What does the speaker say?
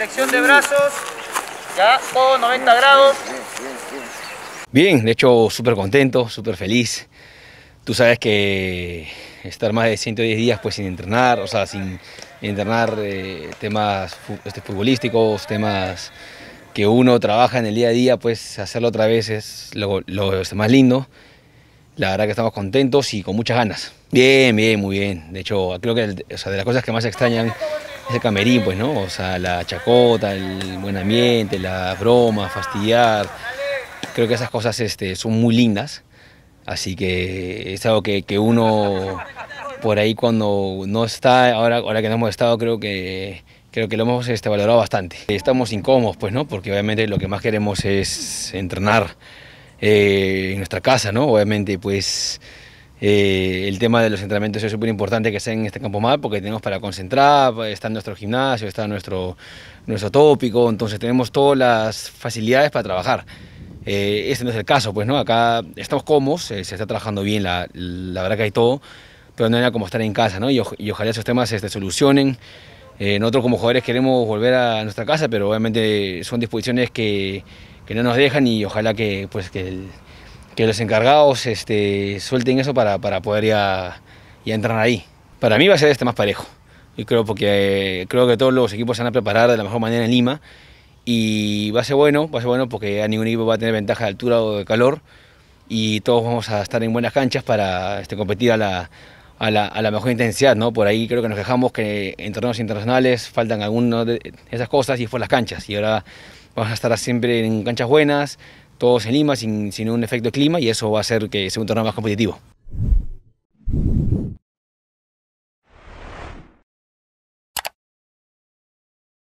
flexión de brazos, ya, todo 90 grados. Bien, de hecho súper contento, súper feliz. Tú sabes que estar más de 110 días pues sin entrenar, o sea, sin entrenar temas futbolísticos, temas que uno trabaja en el día a día, pues hacerlo otra vez es lo más lindo. La verdad que estamos contentos y con muchas ganas. Bien, bien, muy bien. De hecho, creo que de las cosas que más extrañan es el camerín, pues, ¿no? O sea, la chacota, el buen ambiente, la broma, fastidiar. Creo que esas cosas son muy lindas. Así que es algo que uno por ahí cuando no está, ahora que no hemos estado, creo que lo hemos valorado bastante. Estamos incómodos, pues, ¿no? Porque obviamente lo que más queremos es entrenar en nuestra casa, ¿no? Obviamente, pues, el tema de los entrenamientos es súper importante que sea en este campo mal, porque tenemos para concentrar, está en nuestro gimnasio, está nuestro tópico, entonces tenemos todas las facilidades para trabajar. Este no es el caso, pues, ¿no? Acá estamos cómodos, se está trabajando bien, la verdad que hay todo, pero no era como estar en casa, ¿no? Y ojalá esos temas se solucionen. Nosotros como jugadores queremos volver a nuestra casa, pero obviamente son disposiciones que no nos dejan y ojalá que los encargados suelten eso para poder ya entrar ahí. Para mí va a ser más parejo, yo creo, porque creo que todos los equipos se van a preparar de la mejor manera en Lima y va a ser bueno porque a ningún equipo va a tener ventaja de altura o de calor y todos vamos a estar en buenas canchas para competir a la mejor intensidad, ¿no? Por ahí creo que nos quejamos que en torneos internacionales faltan algunas de esas cosas y fue las canchas. Y ahora vamos a estar siempre en canchas buenas, todos en Lima, sin un efecto de clima, y eso va a hacer que sea un torneo más competitivo.